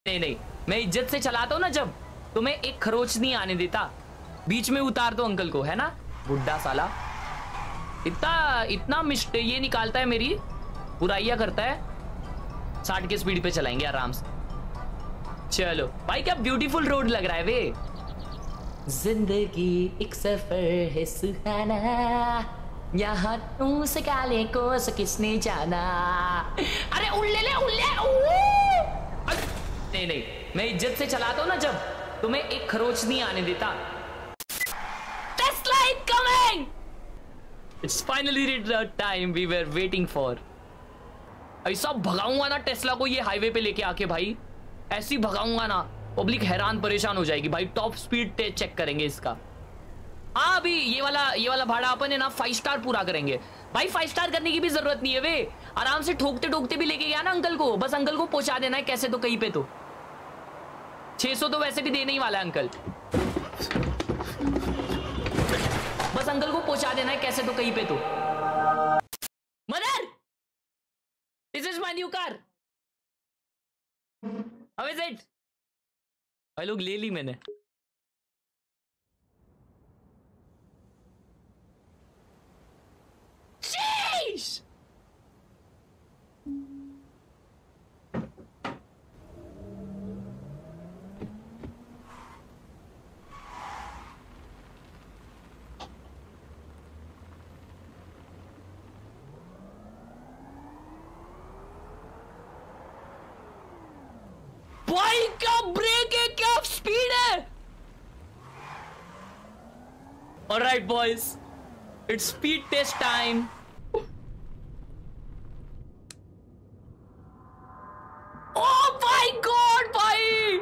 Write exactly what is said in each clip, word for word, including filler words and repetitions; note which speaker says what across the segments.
Speaker 1: नहीं नहीं, मैं इज्जत से चलाता हूँ ना जब, तो मैं एक खरोच नहीं आने देता। बीच में उतार दो अंकल को, है ना? बुड्ढा साला इतना इतना मिस्ट ये निकालता है, मेरी बुराइयां करता है। साठ के स्पीड पे चलाएंगे आराम से। चलो भाई, क्या ब्यूटीफुल रोड लग रहा है वे। जिंदगी एक सफर है सुहाना, यहाँ तू से काले को से किसने जाना। अरे उल्ले ले उल्ले उ नहीं नहीं, मैं इज्जत से चलाता हूँ ना जब, तो मैं एक खरोच नहीं आने देता। Tesla incoming! It's finally the time we were waiting for. ऐसा भगाऊंगा ना टेस्ला को ये हाईवे पे लेके आके भाई, ऐसी भगाऊंगा ना पब्लिक हैरान परेशान हो जाएगी भाई। टॉप स्पीड चेक करेंगे इसका। हाँ अभी ये वाला ये वाला भाड़ा अपन है ना फाइव स्टार पूरा करेंगे भाई। फाइव स्टार करने की भी जरूरत नहीं है, वे आराम से ठोकते ठोकते भी लेके गया ना अंकल को। बस अंकल को पहुंचा देना है कैसे तो कहीं पे। तो छह सौ तो वैसे भी देने ही वाला है अंकल। बस अंकल को पहुंचा देना है कैसे तो कहीं पे। तो mother, this is my new car, how is it? भाई लोग ले ली मैंने। शीश! भाई क्या ब्रेक है, क्या स्पीड है। Alright boys, it's speed test time. Oh my God भाई,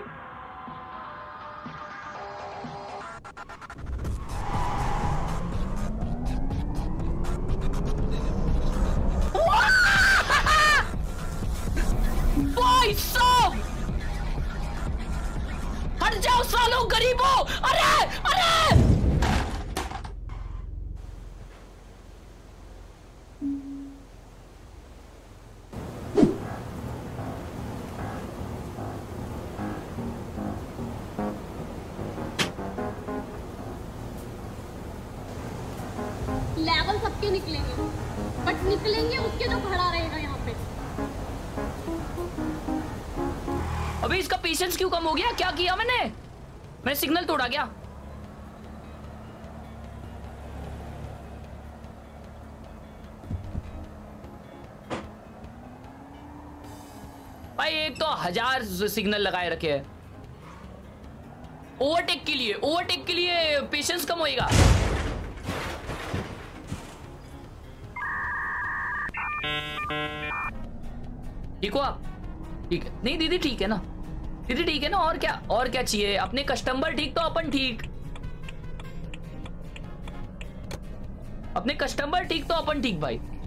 Speaker 1: भाई साहब हट जाओ सालों गरीबों। अरे अरे
Speaker 2: लेवल सबके निकलेंगे, बट निकलेंगे उसके जो खड़ा रहेगा यहाँ पे।
Speaker 1: अबे इसका पेशेंस क्यों कम हो गया? क्या किया मैंने? मैंने सिग्नल तोड़ा क्या? भाई एक तो हजार सिग्नल लगाए रखे हैं ओवरटेक के लिए। ओवरटेक के लिए पेशेंस कम होएगा। ठीक हो आप? ठीक है। नहीं दीदी ठीक है ना, दीदी ठीक है ना। और क्या और क्या चाहिए? अपने कस्टमर ठीक तो अपन ठीक, अपने कस्टमर ठीक तो अपन ठीक भाई।